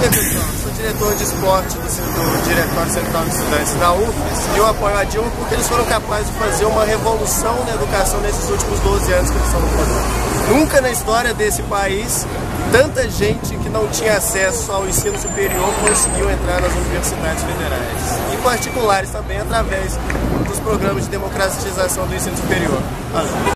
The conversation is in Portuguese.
dia, pessoal. Sou diretor de esporte do Diretório Central de Estudantes da UFES e eu apoio a Dilma porque eles foram capazes de fazer uma revolução na educação nesses últimos 12 anos que eles estão no poder. Nunca na história desse país, tanta gente que não tinha acesso ao ensino superior conseguiu entrar nas universidades federais. E particulares também, através dos programas de democratização do ensino superior. Valeu.